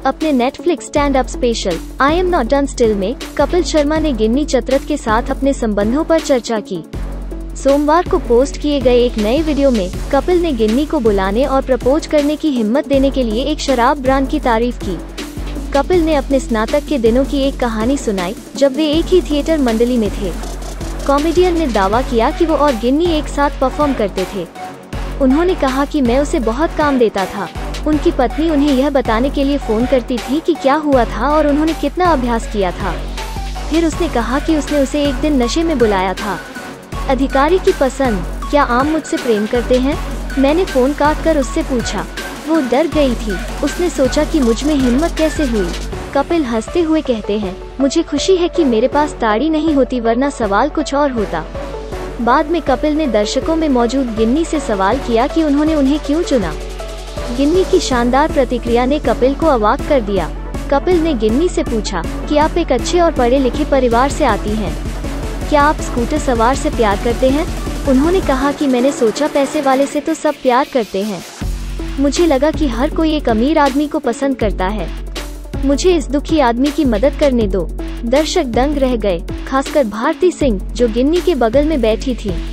अपने Netflix stand up special I am not done still में कपिल शर्मा ने गिन्नी चतरथ के साथ अपने संबंधों पर चर्चा की। सोमवार को पोस्ट किए गए एक नए वीडियो में कपिल ने गिन्नी को बुलाने और प्रपोज करने की हिम्मत देने के लिए एक शराब ब्रांड की तारीफ की। कपिल ने अपने स्नातक के दिनों की एक कहानी सुनाई जब वे एक ही थिएटर मंडली में थे। कॉमेडियन ने दावा किया कि वो और गिन्नी एक साथ परफॉर्म करते थे। उन्होंने कहा कि मैं उसे बहुत काम देता था। उनकी पत्नी उन्हें यह बताने के लिए फोन करती थी कि क्या हुआ था और उन्होंने कितना अभ्यास किया था। फिर उसने कहा कि उसने उसे एक दिन नशे में बुलाया था। अधिकारी की पसंद, क्या आम मुझसे प्रेम करते हैं? मैंने फोन काट कर उससे पूछा। वो डर गई थी। उसने सोचा कि मुझ में हिम्मत कैसे हुई। कपिल हंसते हुए कहते हैं, मुझे खुशी है कि मेरे पास ताड़ी नहीं होती, वरना सवाल कुछ और होता। बाद में कपिल ने दर्शकों में मौजूद गिन्नी से सवाल किया कि उन्होंने उन्हें क्यों चुना। गिन्नी की शानदार प्रतिक्रिया ने कपिल को अवाक कर दिया। कपिल ने गिन्नी से पूछा कि आप एक अच्छे और पढ़े लिखे परिवार से आती हैं। क्या आप स्कूटर सवार से प्यार करते हैं? उन्होंने कहा कि मैंने सोचा पैसे वाले से तो सब प्यार करते हैं। मुझे लगा कि हर कोई एक अमीर आदमी को पसंद करता है। मुझे इस दुखी आदमी की मदद करने दो। दर्शक दंग रह गए, खासकर भारती सिंह जो गिन्नी के बगल में बैठी थी।